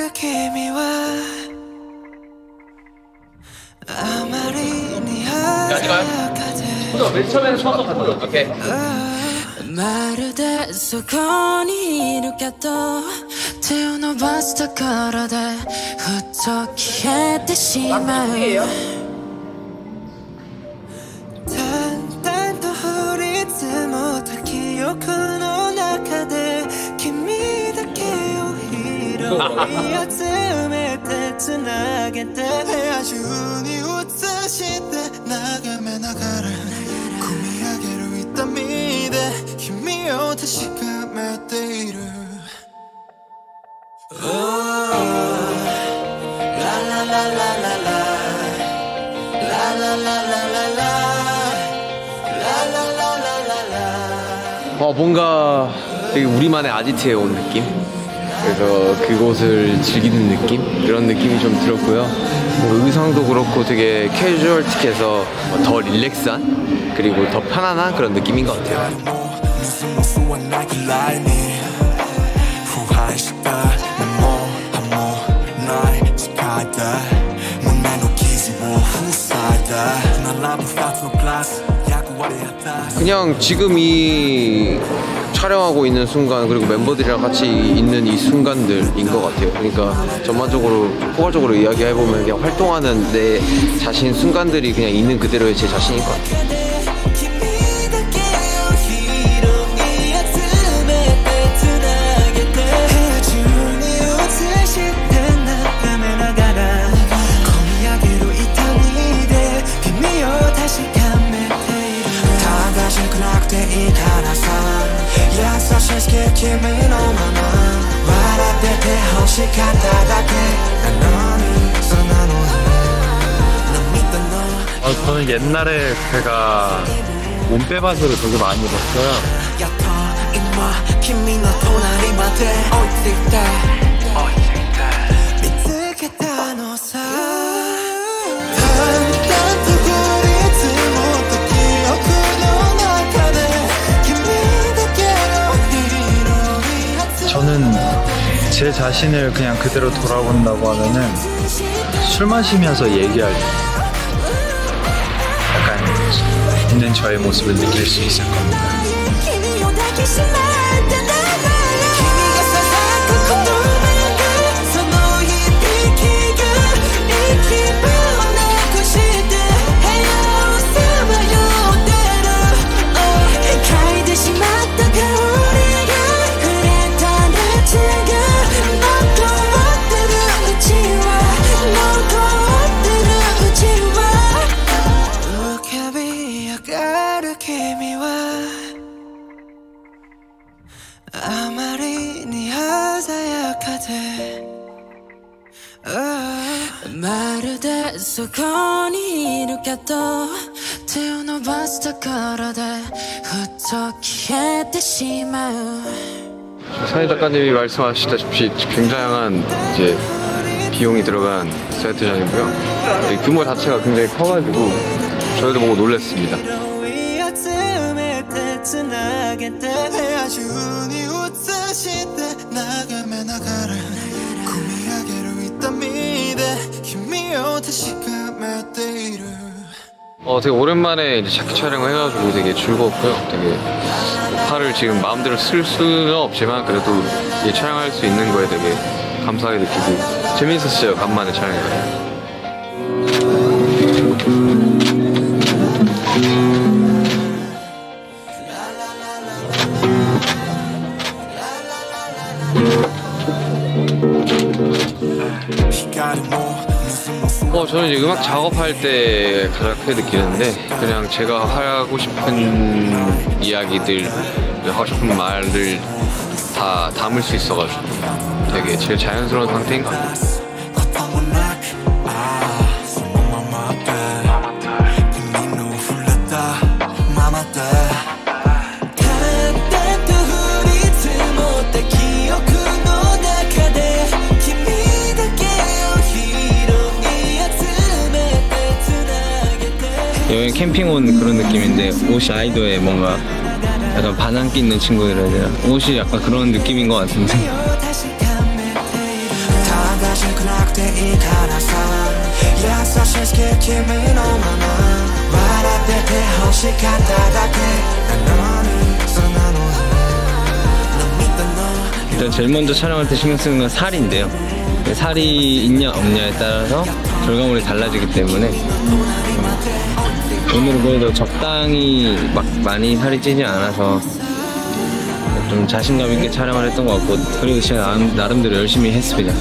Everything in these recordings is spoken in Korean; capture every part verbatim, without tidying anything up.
맨 처음에는 처음 갔다. 오케이. まるでそこにいるけど手を伸ばすところでふっと消えてしまう淡々と降り積もった記憶の中で君だけを拾い集めてつなげて部屋中に映して眺めながら込み上げる痛みで君を確かめている Oh, la la la la la la La la la la la la La la la la la la 어 뭔가 되게 우리만의 아지트에 온 느낌? 그래서 그곳을 즐기는 느낌? 그런 느낌이 좀 들었고요. 의상도 그렇고 되게 캐주얼틱해서 더 릴렉스한 그리고 더 편안한 그런 느낌인 것 같아요. 그냥 지금 이 촬영하고 있는 순간 그리고 멤버들이랑 같이 있는 이 순간들인 것 같아요. 그러니까 전반적으로 포괄적으로 이야기해보면 그냥 활동하는 내 자신 순간들이 그냥 있는 그대로의 제 자신인 것 같아요. 어, 저는 옛날에 제가 몸빼바지를 되게 많이 입었어요. 저는 제 자신을 그냥 그대로 돌아본다고 하면은 술 마시면서 얘기할 때 약간 있는 저의 모습을 느낄 수 있을 겁니다. 사회 작가님이 말씀하시다시피 굉장한 이제 비용이 들어간 세트장이고요. 규모 자체가 굉장히 커가지고 저희도 보고 놀랐습니다. 어, 되게 오랜만에 이제 자켓 촬영을 해가지고 되게 즐거웠고요. 되게 팔을 지금 마음대로 쓸 수는 없지만 그래도 이 촬영할 수 있는 거에 되게 감사하게 느끼고 재밌었어요. 간만에 촬영해서. 어, 저는 이제 음악 작업할 때 가장 크게 느끼는데 그냥 제가 하고 싶은 이야기들, 하고 싶은 말을 다 담을 수 있어가지고 되게 제일 자연스러운 상태인 것 같아요. 여행 캠핑 온 그런 느낌인데 옷이 아이돌에 뭔가 약간 반항기 있는 친구들이라 옷이 약간 그런 느낌인 것 같은데 일단 제일 먼저 촬영할 때 신경 쓰는 건 살인데요. 살이 있냐 없냐에 따라서 결과물이 달라지기 때문에 오늘은 그래도 적당히 막 많이 살이 찌지 않아서 좀 자신감 있게 촬영을 했던 것 같고, 그리고 제가 나름대로 열심히 했습니다.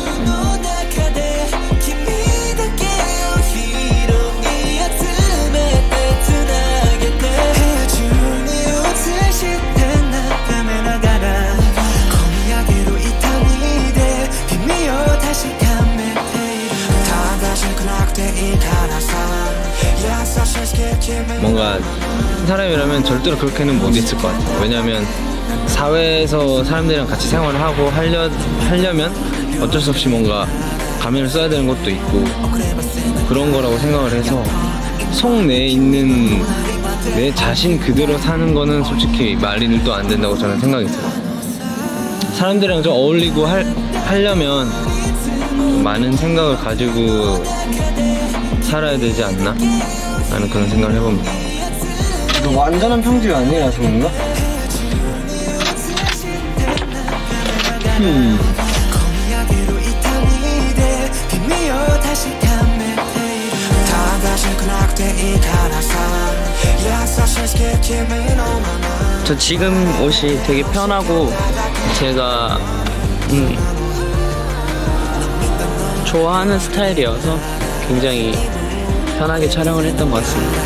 뭔가 사람이라면 절대로 그렇게는 못 있을 것 같아요. 왜냐하면 사회에서 사람들이랑 같이 생활을 하고 하려, 하려면 어쩔 수 없이 뭔가 가면을 써야 되는 것도 있고 그런 거라고 생각을 해서 속 내에 있는 내 자신 그대로 사는 거는 솔직히 말이 또 안 된다고 저는 생각이 들어요. 사람들이랑 좀 어울리고 할, 하려면 좀 많은 생각을 가지고 살아야 되지 않나? 라는 그런 생각을 해봅니다. 완전한 평지가 아니라서 그런가? 음. 저 지금 옷이 되게 편하고 제가 음, 좋아하는 스타일이어서 굉장히 편하게 촬영을 했던 것 같습니다.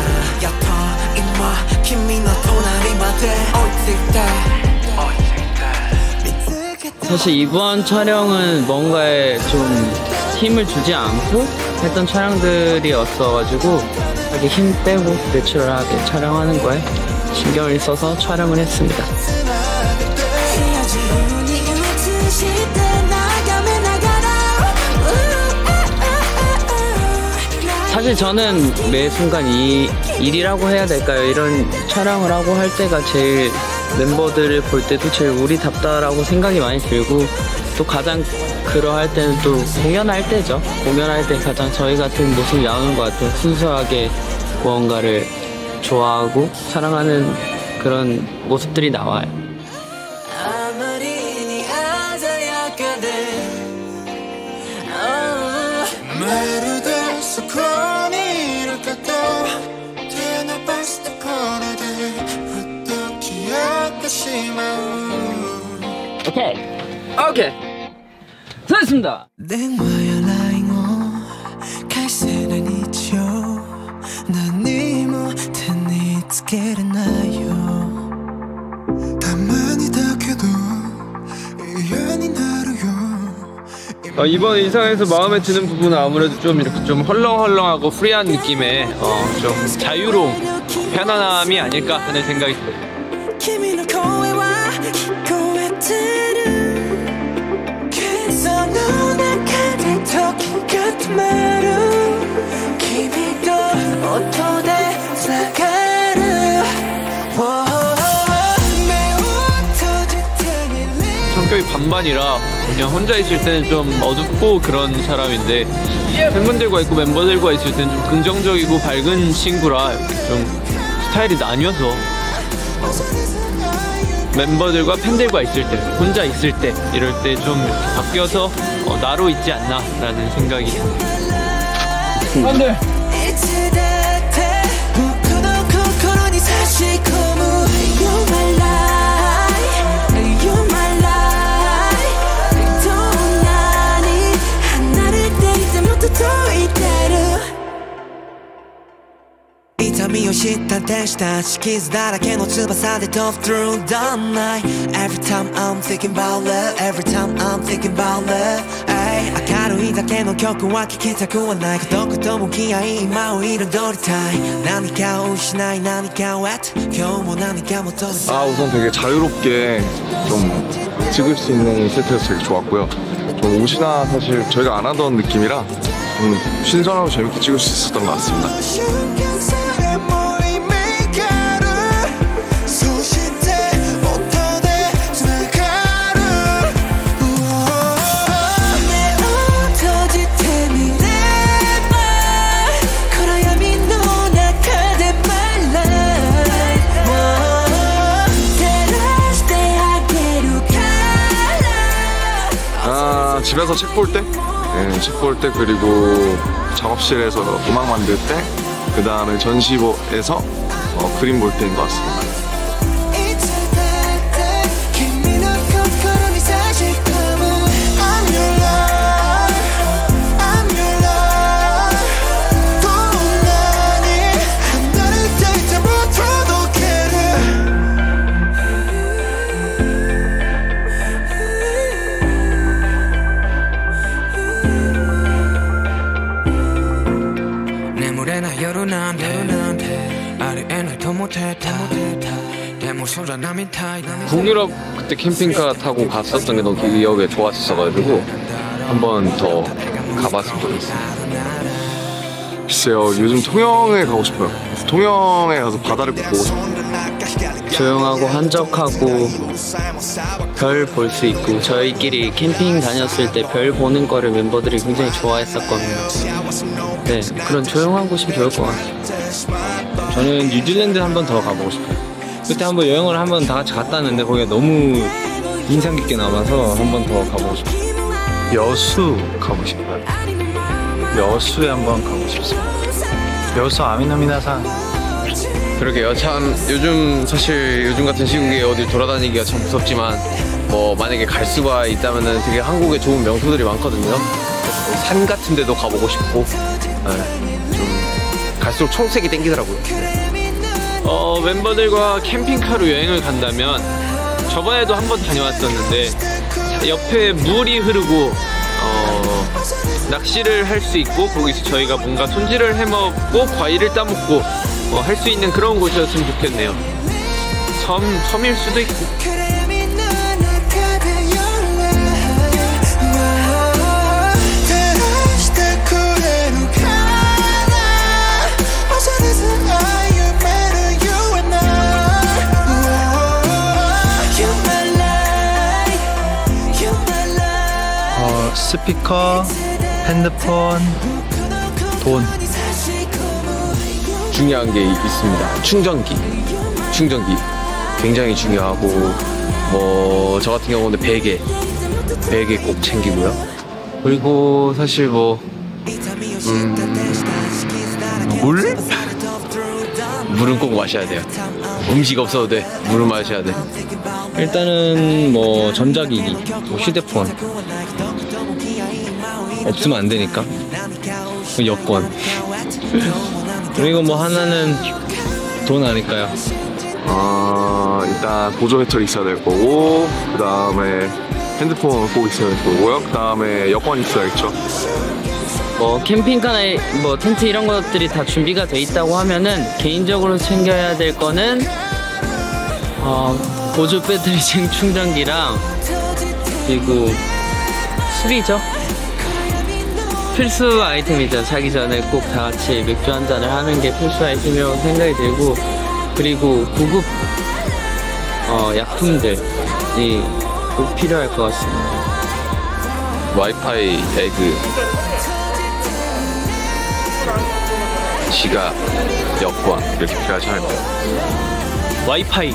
사실 이번 촬영은 뭔가에 좀 힘을 주지 않고 했던 촬영들이었어가지고 이렇게 힘 빼고 내추럴하게 촬영하는 거에 신경을 써서 촬영을 했습니다. 사실 저는 매 순간 이 일이라고 해야 될까요? 이런 촬영을 하고 할 때가 제일 멤버들을 볼 때도 제일 우리답다라고 생각이 많이 들고, 또 가장 그러할 때는 또 공연할 때죠. 공연할 때 가장 저희 같은 모습이 나오는 것 같아요. 순수하게 무언가를 좋아하고 사랑하는 그런 모습들이 나와요. 오케이 오케이 됐습니다. 어, 이번 의상에서 마음에 드는 부분은 아무래도 좀 이렇게 좀 헐렁헐렁하고 프리한 느낌의 어, 좀 자유로움, 편안함이 아닐까 하는 생각이 들어요. 성격이 반반이라 그냥 혼자 있을 때는 좀 어둡고 그런 사람인데 팬분들과 있고 멤버들과 있을 때는 좀 긍정적이고 밝은 친구라 좀 스타일이 나뉘어서 어, 멤버들과 팬들과 있을 때, 혼자 있을 때 이럴 때 좀 바뀌어서 어, 나로 있지 않나 라는 생각이 듭니다. 안돼! Every time I'm thinking about love, every time I'm thinking about love. Ay, 明るいだけの曲は聴きたくはない。孤独と向き合い今を彩りたい。何かを失い何かを得て今日も何か求めて。 아 우선 되게 자유롭게 좀 찍을 수 있는 세트여서 되게 좋았고요. 좀 옷이나 사실 저희가 안 하던 느낌이라 좀 신선하고 재밌게 찍을 수 있었던 것 같습니다. 집에서 책 볼 때, 네, 책 볼 때 그리고 작업실에서 음악 만들 때, 그 다음에 전시에서 어, 그림 볼 때인 것 같습니다. 북유럽 그때 캠핑카 타고 갔었던 게 너무 기억에 좋았었어가지고 한 번 더 가봤으면 좋겠어요. 글쎄요, 요즘 통영에 가고 싶어요. 통영에 가서 바다를 꼭 보고 싶어요. 조용하고 한적하고 별 볼 수 있고, 저희끼리 캠핑 다녔을 때 별 보는 거를 멤버들이 굉장히 좋아했었거든요. 네, 그런 조용한 곳이 좋을 것 같아요. 저는 뉴질랜드 한 번 더 가보고 싶어요. 그때 한번 여행을 한번 다 같이 갔다 왔는데 거기가 너무 인상 깊게 남아서 한 번 더 가보고 싶어요. 여수 가고 싶어요. 여수에 한번 가고 싶습니다. 여수 아미노미나산. 그러게요. 참 요즘 사실 요즘 같은 시국에 어디 돌아다니기가 참 무섭지만 뭐 만약에 갈 수가 있다면은 되게 한국에 좋은 명소들이 많거든요. 산 같은 데도 가보고 싶고, 네, 좀 갈수록 초록색이 땡기더라고요. 어, 멤버들과 캠핑카로 여행을 간다면 저번에도 한번 다녀왔었는데 옆에 물이 흐르고 어, 낚시를 할 수 있고 거기서 저희가 뭔가 손질을 해먹고 과일을 따먹고 어, 할 수 있는 그런 곳이었으면 좋겠네요. 섬, 섬일 수도 있고. 어, 스피커, 핸드폰, 돈. 중요한 게 있습니다. 충전기. 충전기 굉장히 중요하고, 뭐 저 같은 경우는 베개 베개 꼭 챙기고요. 그리고 사실 뭐 음, 물? 물은 꼭 마셔야 돼요. 음식 없어도 돼. 물은 마셔야 돼. 일단은 뭐 전자기기, 뭐 휴대폰 없으면 안 되니까. 여권. 그리고 뭐 하나는 돈 아닐까요? 아, 일단 보조 배터리 있어야 될 거고, 그 다음에 핸드폰 꼭 있어야 될 거고요. 그 다음에 여권 있어야겠죠. 뭐 캠핑카나 뭐 텐트 이런 것들이 다 준비가 돼 있다고 하면은 개인적으로 챙겨야 될 거는 어, 보조 배터리 충전기랑 그리고 술이죠. 필수 아이템이죠. 자기 전에 꼭 다 같이 맥주 한 잔을 하는 게 필수 아이템이라고 생각이 들고, 그리고 구급 어, 약품들이 꼭 필요할 것 같습니다. 와이파이, 배그, 지갑, 여권 이렇게 필요하지 않을까요? 와이파이,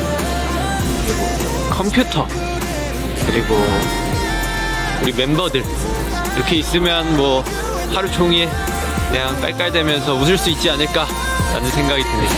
컴퓨터, 그리고 우리 멤버들 이렇게 있으면 뭐 하루 종일 그냥 깔깔대면서 웃을 수 있지 않을까 라는 생각이 듭니다.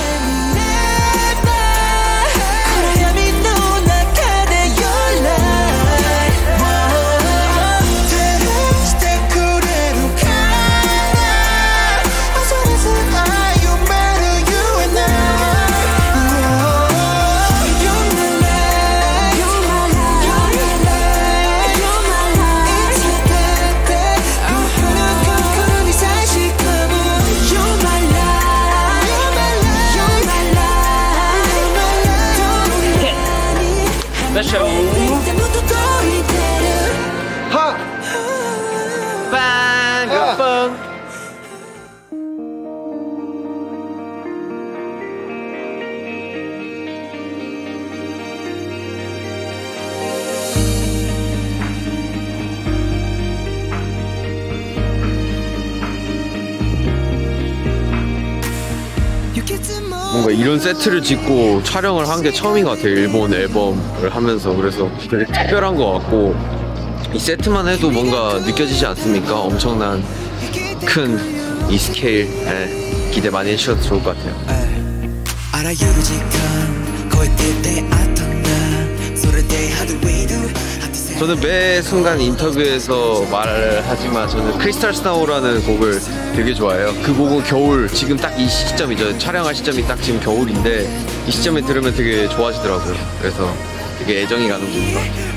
뭔가 이런 세트를 짓고 촬영을 한 게 처음인 것 같아요. 일본 앨범을 하면서. 그래서 되게 특별한 것 같고, 이 세트만 해도 뭔가 느껴지지 않습니까? 엄청난 큰 이 스케일. 네, 기대 많이 해주셔도 좋을 것 같아요. 저는 매 순간 인터뷰에서 말을 하지만 저는 크리스탈 스노우라는 곡을 되게 좋아해요. 그 곡은 겨울, 지금 딱 이 시점이죠. 촬영할 시점이 딱 지금 겨울인데 이 시점에 들으면 되게 좋아지더라고요. 그래서 되게 애정이 가는 곡인 것 같아요.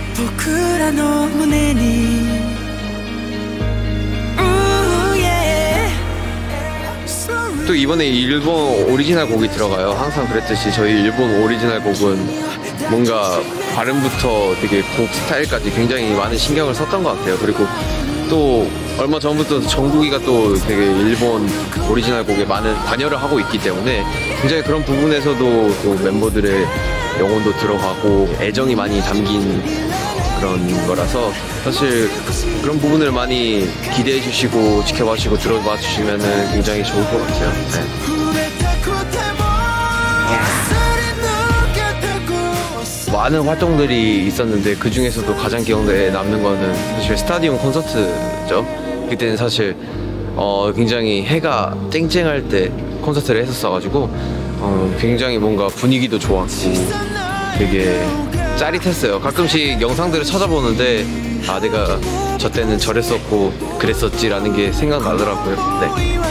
또 이번에 일본 오리지널 곡이 들어가요. 항상 그랬듯이 저희 일본 오리지널 곡은 뭔가 발음부터 되게 곡 스타일까지 굉장히 많은 신경을 썼던 것 같아요. 그리고 또 얼마 전부터 정국이가 또 되게 일본 오리지널 곡에 많은 관여를 하고 있기 때문에 굉장히 그런 부분에서도 또 멤버들의 영혼도 들어가고 애정이 많이 담긴 그런 거라서 사실 그런 부분을 많이 기대해 주시고 지켜봐 주시고 들어봐 주시면 굉장히 좋을 것 같아요. 네. 많은 활동들이 있었는데 그 중에서도 가장 기억에 남는 거는 사실 스타디움 콘서트죠. 그때는 사실 어 굉장히 해가 쨍쨍할 때 콘서트를 했었어가지고 어 굉장히 뭔가 분위기도 좋았고 되게 짜릿했어요. 가끔씩 영상들을 찾아보는데 아 내가 저 때는 저랬었고 그랬었지라는 게 생각나더라고요. 네.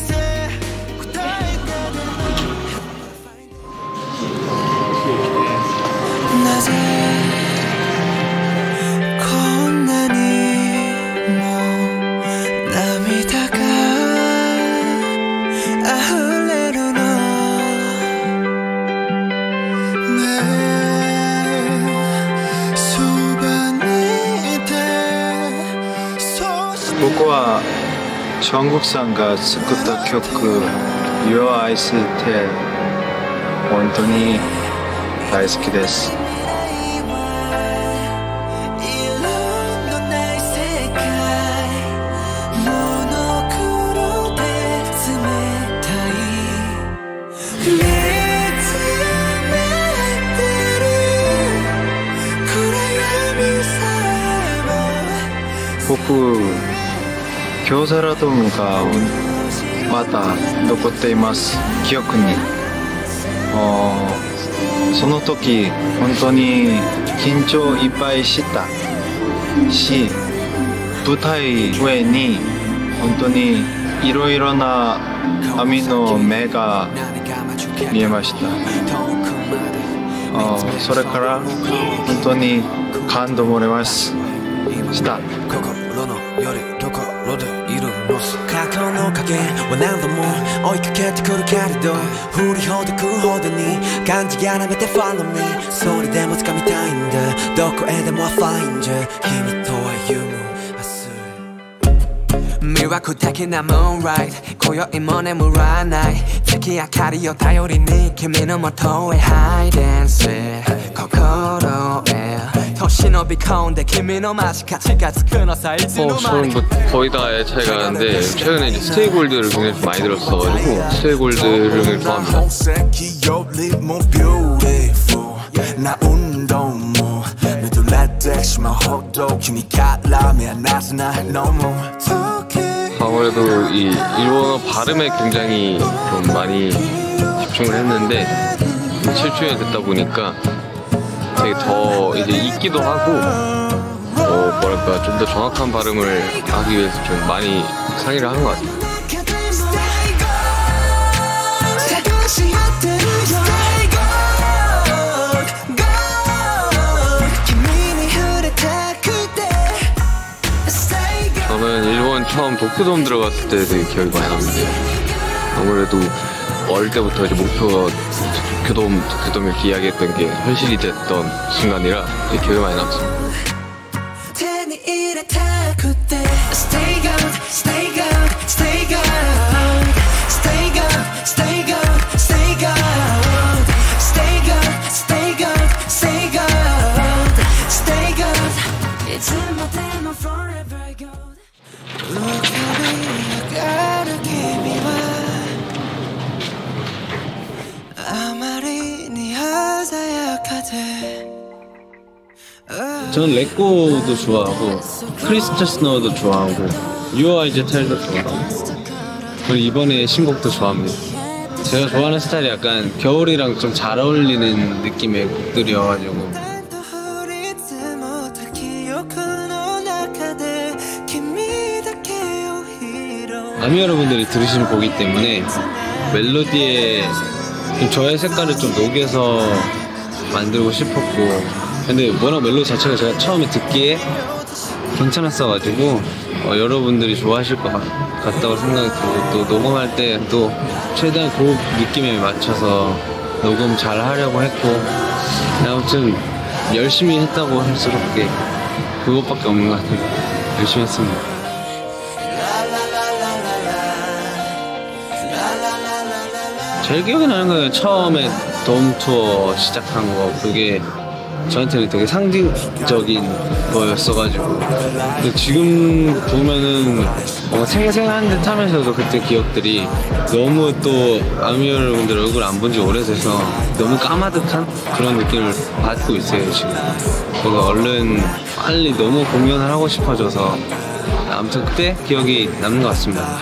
僕はジョングクさんが作った曲「Your Eyes Tell」本当に大好きです。僕京セラドームがまだ残っています記憶に。その時本当に緊張いっぱいしたし舞台上に本当にいろいろな網の目が見えました。それから本当に感動もれました過去の影は何度も追いかけてくるけれど振りほどくほどに感じがなめて Follow me それでも掴みたいんだどこへでも Find you 君と歩む魅惑的な Moonlight 今宵も眠らない月明かりを頼りに君の元へ Hide and seek 心へ 어, 저는 거의 다의 차이가 나는데 최근에 이제 스테이골드를 굉장히 좀 많이 들었어가지고 스테이골드를 좋아합니다. 아무래도 이 일본어 발음에 굉장히 좀 많이 집중을 했는데 칠 주에 듣다 보니까 되게 더 이제 잊기도 하고 어 뭐랄까 좀 더 정확한 발음을 하기 위해서 좀 많이 상의를 하는 것 같아요. 저는 일본 처음 도쿄돔 들어갔을 때 되게 기억이 많이 나는데 아무래도 어릴 때부터 이제 목표가 도쿄돔, 도쿄돔 이렇게 이야기했던 게 현실이 됐던 순간이라 되게 기억이 많이 남습니다. 아마리 네 하자약하대 저는 레꼬도 좋아하고 크리스탈 스노우도 좋아하고 You Are The Tell도 좋아하고 그리고 이번에 신곡도 좋아합니다. 제가 좋아하는 스타일이 약간 겨울이랑 좀 잘 어울리는 느낌의 곡들이어가지고 아미 여러분들이 들으시는 곡이기 때문에 멜로디에 좀 저의 색깔을 좀 녹여서 만들고 싶었고 근데 워낙 멜로디 자체가 제가 처음에 듣기에 괜찮았어가지고 어, 여러분들이 좋아하실 것 같, 같다고 생각이 들고 또 녹음할 때 또 최대한 곡 느낌에 맞춰서 녹음 잘 하려고 했고 아무튼 열심히 했다고 할 수밖에 그것밖에 없는 것 같아요. 열심히 했습니다. 제일 기억에 나는 건 처음에 돔 투어 시작한 거 그게 저한테는 되게 상징적인 거였어가지고 근데 지금 보면은 뭔가 생생한 듯 하면서도 그때 기억들이 너무 또 아미 여러분들 얼굴 안 본 지 오래돼서 너무 까마득한 그런 느낌을 받고 있어요 지금. 그래서 얼른 빨리 너무 공연을 하고 싶어져서 아무튼 그때 기억이 남는 것 같습니다.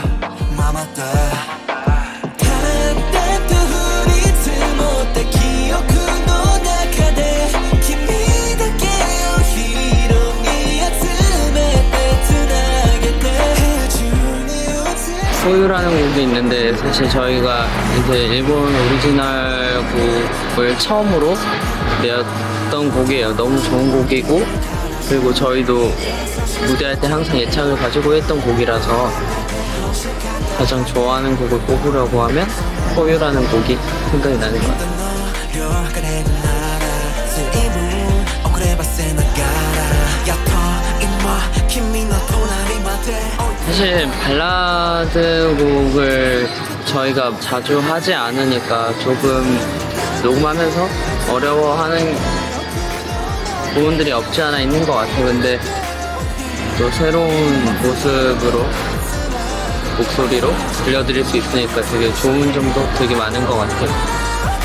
포유라는 곡이 있는데 사실 저희가 이제 일본 오리지널 곡을 처음으로 내었던 곡이에요. 너무 좋은 곡이고 그리고 저희도 무대할 때 항상 애착을 가지고 했던 곡이라서 가장 좋아하는 곡을 뽑으려고 하면 포유라는 곡이 생각이 나는 것 같아요. 사실 발라드 곡을 저희가 자주 하지 않으니까 조금 녹음하면서 어려워하는 부분들이 없지 않아 있는 것 같아요. 근데 또 새로운 모습으로 목소리로 들려드릴 수 있으니까 되게 좋은 점도 되게 많은 것 같아요.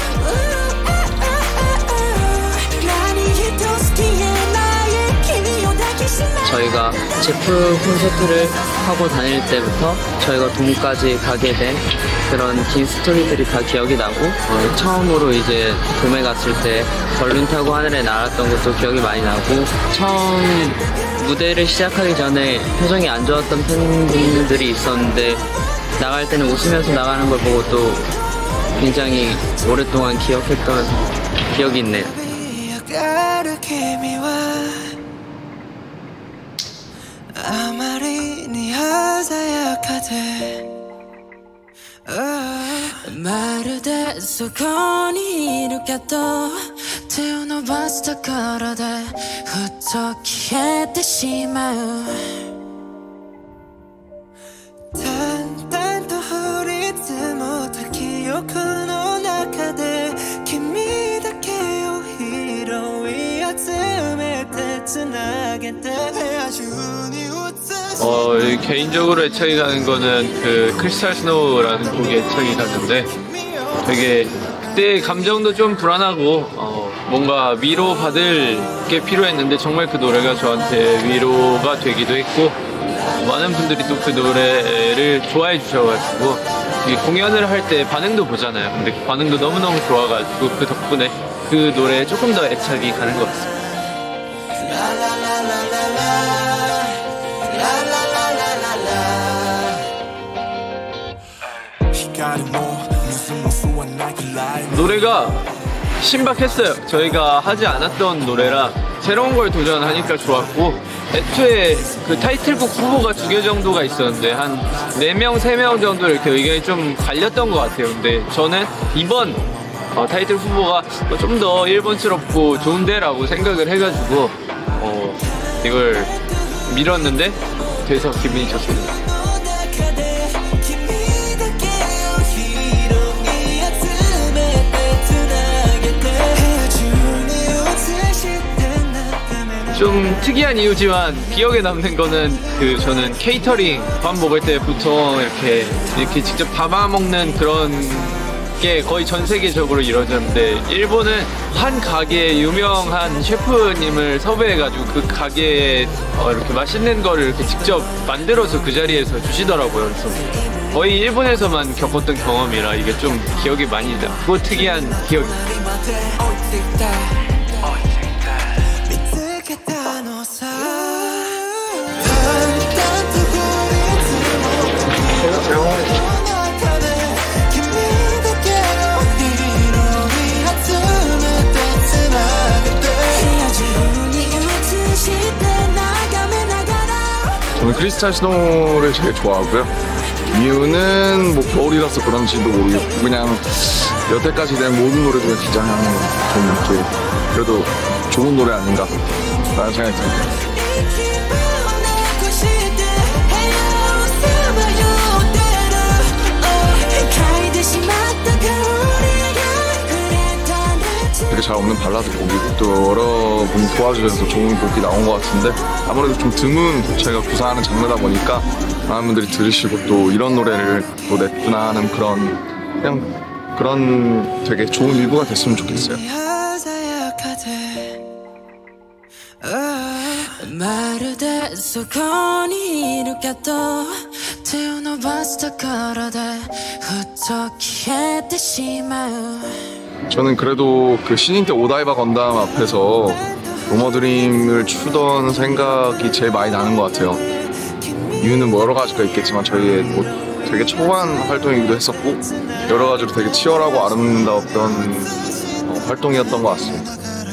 저희가 제프 콘서트를 하고 다닐 때부터 저희가 돔까지 가게 된 그런 긴 스토리들이 다 기억이 나고 어, 처음으로 이제 돔에 갔을 때 벌룬 타고 하늘에 날았던 것도 기억이 많이 나고 처음 무대를 시작하기 전에 표정이 안 좋았던 팬분들이 있었는데 나갈 때는 웃으면서 나가는 걸 보고 또 굉장히 오랫동안 기억했던 기억이 있네요. 마르데 소곤이 이루겠다手を伸ばすところでふっと消えてしまう淡々と降り積もった記憶の中で君だけを拾い集めてつなげて部屋中に映す 어, 개인적으로 애착이 가는 거는 그 크리스탈 스노우라는 곡에 애착이 가는데 되게 그때 감정도 좀 불안하고 어, 뭔가 위로받을 게 필요했는데 정말 그 노래가 저한테 위로가 되기도 했고 많은 분들이 또 그 노래를 좋아해 주셔가지고 되게 공연을 할 때 반응도 보잖아요. 근데 그 반응도 너무너무 좋아가지고 그 덕분에 그 노래에 조금 더 애착이 가는 것 같습니다. 노래가 신박했어요. 저희가 하지 않았던 노래라 새로운 걸 도전하니까 좋았고 애초에 그 타이틀곡 후보가 두 개 정도가 있었는데 한 네 명, 세 명 정도 이렇게 의견이 좀 갈렸던 것 같아요. 근데 저는 이번 어, 타이틀 후보가 좀 더 일본스럽고 좋은데 라고 생각을 해가지고 어, 이걸 밀었는데 돼서 기분이 좋습니다. 좀 특이한 이유지만 기억에 남는 거는 그 저는 케이터링 밥 먹을 때 보통 이렇게 이렇게 직접 담아 먹는 그런 게 거의 전 세계적으로 이루어졌는데 일본은 한 가게의 유명한 셰프님을 섭외해가지고 그 가게에 어, 이렇게 맛있는 거를 이렇게 직접 만들어서 그 자리에서 주시더라고요. 그래서 거의 일본에서만 겪었던 경험이라 이게 좀 기억이 많이 나고 특이한 기억이. 저는 크리스탈 스노우를 제일 좋아하고요. 이유는 뭐 겨울이라서 그런지도 모르겠고 그냥 여태까지 낸 모든 노래 중에 가장 좀 이렇게 그래도 좋은 노래 아닌가 라는 생각이 듭니다. 되게 잘 없는 발라드 곡이고 또 여러분 도와주셔서 좋은 곡이 나온 것 같은데 아무래도 좀 드문 제가 구사하는 장르다 보니까 많은 분들이 들으시고 또 이런 노래를 또 냈구나 하는 그런 그냥 그런 되게 좋은 일부가 됐으면 좋겠어요. 저는 그래도 그 신인 때 오다이바 건담 앞에서 로머드림을 추던 생각이 제일 많이 나는 것 같아요. 이유는 뭐 여러 가지가 있겠지만 저희의 뭐 되게 초반 활동이기도 했었고 여러 가지로 되게 치열하고 아름다웠던 어, 활동이었던 것 같습니다.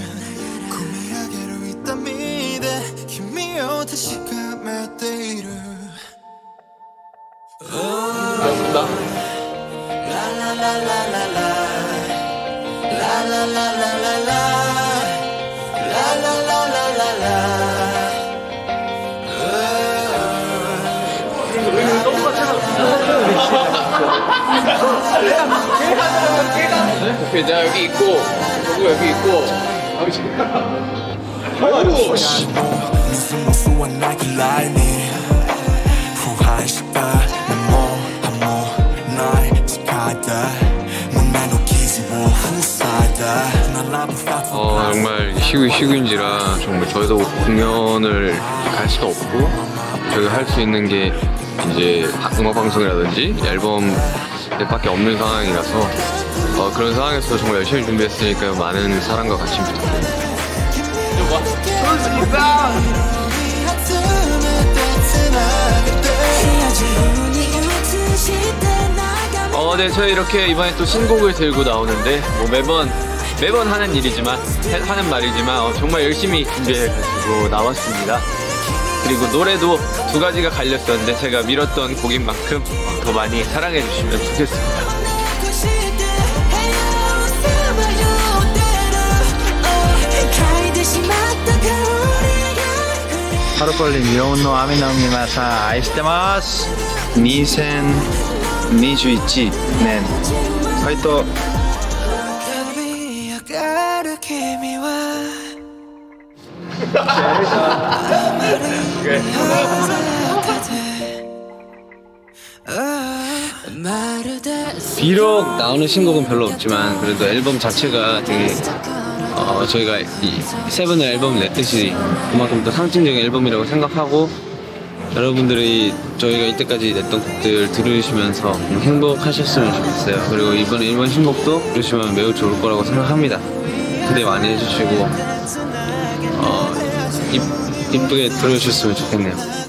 오케이, 나 여기 있고, 저거 여기 있고. 아이고. 어, 정말 시구 시구인지라 정말 저희도 공연을 갈 수도 없고 저희가 할 수 있는 게 이제 음악 방송이라든지 앨범 밖에 없는 상황이라서 어, 그런 상황에서 정말 열심히 준비했으니까 많은 사랑과 관심 부탁드립니다. 어, 네, 저희 이렇게 이번에 또 신곡을 들고 나오는데 뭐 매번 매번 하는 일이지만 하는 말이지만 어, 정말 열심히 준비해가지고 나왔습니다. 그리고 노래도 두 가지가 갈렸었는데 제가 밀었던 곡인 만큼 더 많이 사랑해 주시면 좋겠습니다. 하루빨리 미혼노 아미나미마사 아이시테마스 이천이십일 년 파이터 비록 나오는 신곡은 별로 없지만 그래도 앨범 자체가 되게 어, 저희가 이 세븐을 앨범을 냈듯이 그만큼 또 상징적인 앨범이라고 생각하고 여러분들이 저희가 이때까지 냈던 곡들 들으시면서 행복하셨으면 좋겠어요. 그리고 이번에 이번 신곡도 들으시면 매우 좋을 거라고 생각합니다. 기대 많이 해주시고 어, 이, 이쁘게 들어주셨으면 좋겠네요.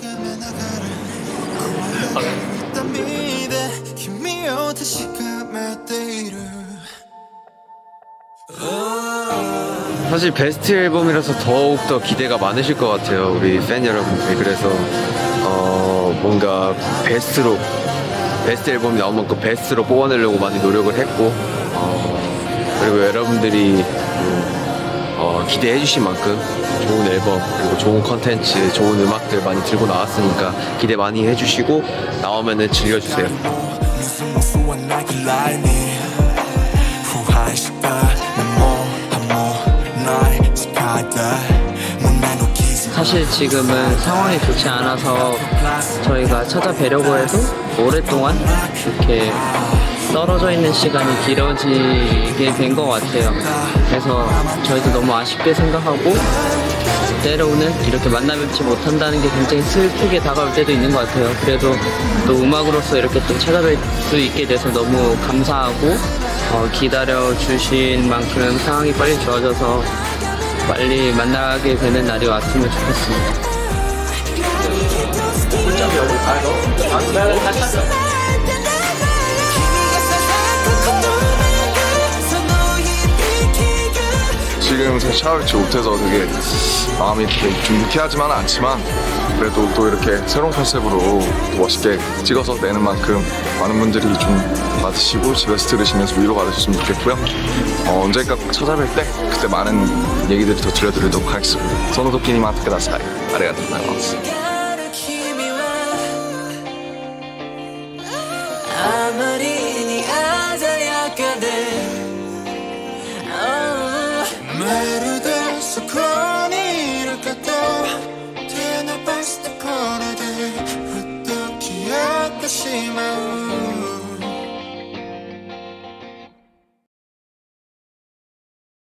사실 베스트 앨범이라서 더욱더 기대가 많으실 것 같아요, 우리 팬 여러분들이. 그래서 어 뭔가 베스트로 베스트 앨범이 나온 만큼 베스트로 뽑아내려고 많이 노력을 했고 어 그리고 여러분들이 어 기대해 주신 만큼 좋은 앨범 그리고 좋은 컨텐츠 좋은 음악들 많이 들고 나왔으니까 기대 많이 해주시고 나오면은 즐겨주세요. 사실 지금은 상황이 좋지 않아서 저희가 찾아뵈려고 해도 오랫동안 이렇게 떨어져 있는 시간이 길어지게 된 것 같아요. 그래서 저희도 너무 아쉽게 생각하고 때로는 이렇게 만나 뵙지 못한다는 게 굉장히 슬프게 다가올 때도 있는 것 같아요. 그래도 또 음악으로서 이렇게 또 찾아뵐 수 있게 돼서 너무 감사하고 어, 기다려 주신 만큼 상황이 빨리 좋아져서 빨리 만나게 되는 날이 왔으면 좋겠습니다. 지금 사실 샤워를 못해서 되게 마음이 되게 좀 유쾌하지만은 않지만 그래도 또 이렇게 새로운 컨셉으로 멋있게 찍어서 내는 만큼 많은 분들이 좀 받으시고 집에서 들으시면서 위로 받으셨으면 좋겠고요. 어, 언젠가 꼭 찾아뵐 때 그때 많은 얘기들을 더 들려드리도록 하겠습니다. 소노도끼니마테 쿠다사이. 아리가토 고자이마스.